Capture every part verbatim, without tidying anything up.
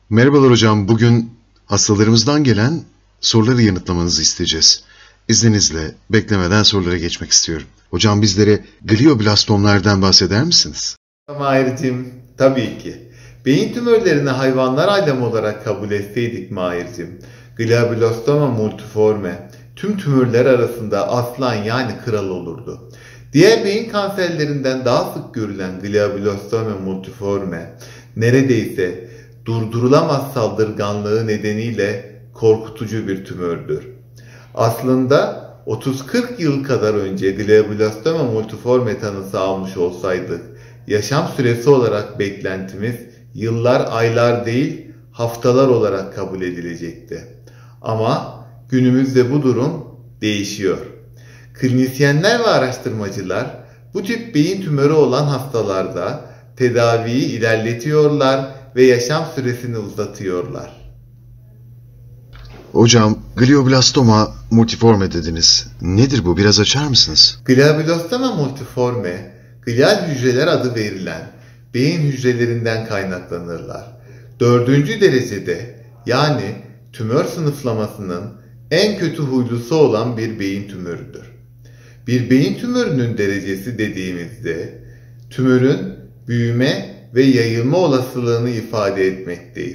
Merhabalar hocam. Bugün hastalarımızdan gelen soruları yanıtlamanızı isteyeceğiz. İzninizle beklemeden sorulara geçmek istiyorum. Hocam bizlere glioblastomlardan bahseder misiniz? Mahir'cim, tabii ki. Beyin tümörlerini hayvanlar alemi olarak kabul etseydik Mahir'cim, glioblastoma multiforme tüm tümörler arasında aslan yani kral olurdu. Diğer beyin kanserlerinden daha sık görülen glioblastoma multiforme neredeyse durdurulamaz saldırganlığı nedeniyle korkutucu bir tümördür. Aslında otuz kırk yıl kadar önce glioblastoma multiforme tanısı almış olsaydık, yaşam süresi olarak beklentimiz yıllar, aylar değil, haftalar olarak kabul edilecekti. Ama günümüzde bu durum değişiyor. Klinisyenler ve araştırmacılar bu tip beyin tümörü olan hastalarda tedaviyi ilerletiyorlar ve yaşam süresini uzatıyorlar. Hocam glioblastoma multiforme dediniz. Nedir bu? Biraz açar mısınız? Glioblastoma multiforme, glial hücreler adı verilen beyin hücrelerinden kaynaklanırlar. Dördüncü derecede yani tümör sınıflamasının en kötü huylusu olan bir beyin tümörüdür. Bir beyin tümörünün derecesi dediğimizde tümörün büyüme ve yayılma olasılığını ifade etmekteyiz.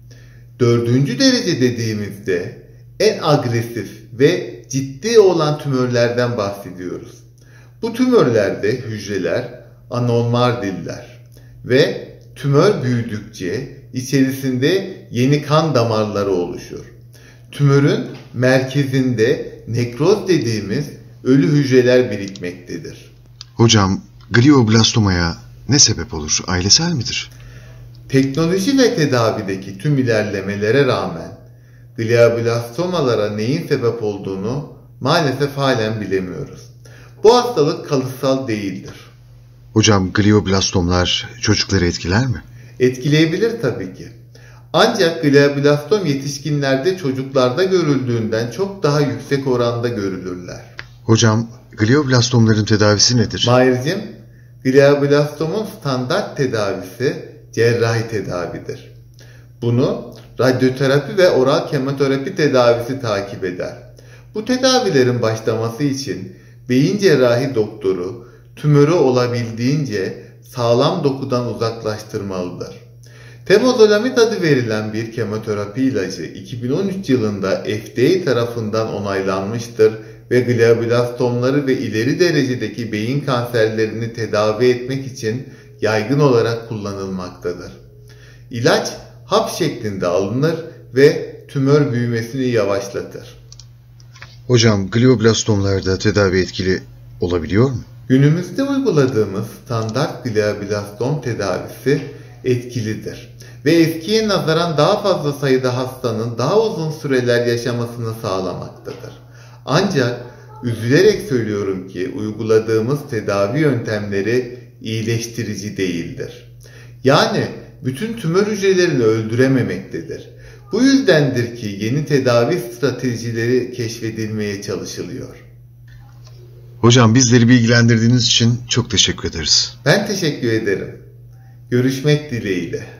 Dördüncü derece dediğimizde en agresif ve ciddi olan tümörlerden bahsediyoruz. Bu tümörlerde hücreler anormaldiller ve tümör büyüdükçe içerisinde yeni kan damarları oluşur. Tümörün merkezinde nekroz dediğimiz ölü hücreler birikmektedir. Hocam glioblastomaya ne sebep olur? Ailesel midir? Teknoloji ve tedavideki tüm ilerlemelere rağmen glioblastomalara neyin sebep olduğunu maalesef halen bilemiyoruz. Bu hastalık kalıtsal değildir. Hocam glioblastomlar çocukları etkiler mi? Etkileyebilir tabii ki. Ancak glioblastom yetişkinlerde çocuklarda görüldüğünden çok daha yüksek oranda görülürler. Hocam glioblastomların tedavisi nedir? Mahir'cim, glioblastomun standart tedavisi cerrahi tedavidir. Bunu radyoterapi ve oral kemoterapi tedavisi takip eder. Bu tedavilerin başlaması için beyin cerrahi doktoru tümörü olabildiğince sağlam dokudan uzaklaştırmalıdır. Temozolomid adı verilen bir kemoterapi ilacı iki bin on üç yılında F D A tarafından onaylanmıştır ve glioblastomları ve ileri derecedeki beyin kanserlerini tedavi etmek için yaygın olarak kullanılmaktadır. İlaç hap şeklinde alınır ve tümör büyümesini yavaşlatır. Hocam glioblastomlarda tedavi etkili olabiliyor mu? Günümüzde uyguladığımız standart glioblastom tedavisi etkilidir ve eskiye nazaran daha fazla sayıda hastanın daha uzun süreler yaşamasını sağlamaktadır. Ancak üzülerek söylüyorum ki uyguladığımız tedavi yöntemleri iyileştirici değildir. Yani bütün tümör hücrelerini öldürememektedir. Bu yüzdendir ki yeni tedavi stratejileri keşfedilmeye çalışılıyor. Hocam bizleri bilgilendirdiğiniz için çok teşekkür ederiz. Ben teşekkür ederim. Görüşmek dileğiyle.